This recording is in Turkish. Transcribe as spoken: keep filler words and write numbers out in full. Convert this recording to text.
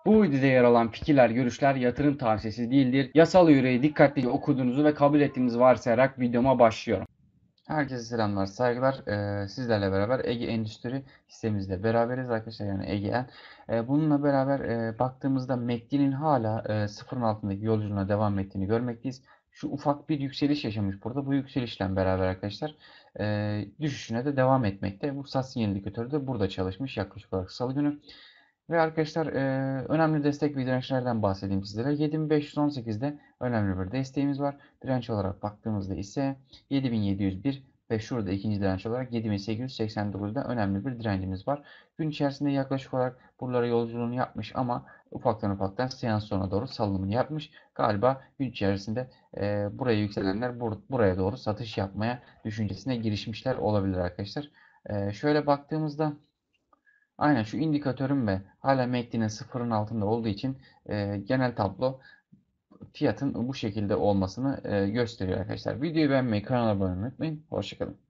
Bu videoda yer alan fikirler, görüşler yatırım tavsiyesi değildir. Yasal yüreği dikkatlice okuduğunuzu ve kabul ettiğinizi varsayarak videoma başlıyorum. Herkese selamlar, saygılar. Ee, sizlerle beraber Ege Endüstri hissemizle beraberiz arkadaşlar, yani Ege'en. Ee, bununla beraber e, baktığımızda M A C D'nin hala e, sıfırın altındaki yolculuğuna devam ettiğini görmekteyiz. Şu ufak bir yükseliş yaşamış burada. Bu yükselişle beraber arkadaşlar e, düşüşüne de devam etmekte. Bu S A S sinyal indikatörü de burada çalışmış yaklaşık olarak salı günü. Ve arkadaşlar e, önemli destek ve dirençlerden bahsedeyim sizlere. yedi bin beş yüz on sekizde önemli bir desteğimiz var. Direnç olarak baktığımızda ise yedi bin yedi yüz bir ve şurada ikinci direnç olarak yedi bin sekiz yüz seksen dokuzda önemli bir direncimiz var. Gün içerisinde yaklaşık olarak buralara yolculuğunu yapmış ama ufaktan ufaktan seans sonuna doğru salınımını yapmış. Galiba gün içerisinde e, buraya yükselenler bur buraya doğru satış yapmaya düşüncesine girişmişler olabilir arkadaşlar. E, şöyle baktığımızda aynen şu indikatörüm ve hala M A C D'nin sıfırın altında olduğu için e, genel tablo fiyatın bu şekilde olmasını e, gösteriyor arkadaşlar. Videoyu beğenmeyi, kanala abone olmayı unutmayın. Hoşçakalın.